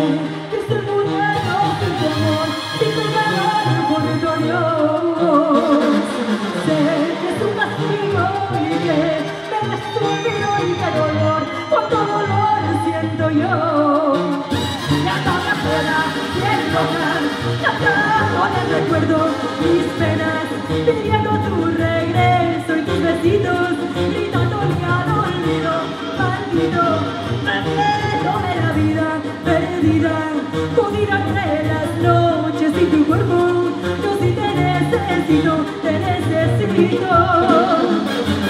que estoy muriendo sin tu amor, sin tu calor por tu adiós. Sé que es un castigo y que me destruyo y qué dolor, cuánto dolor siento yo. Ya no me pueda perdonar, cantando en el recuerdo mis penas, pidiendo tu regreso y tus besitos, gritándole al olvido, maldito, me quedo de la vida perdida, jodida entre las noches y tu cuerpo, yo sí te necesito, te necesito.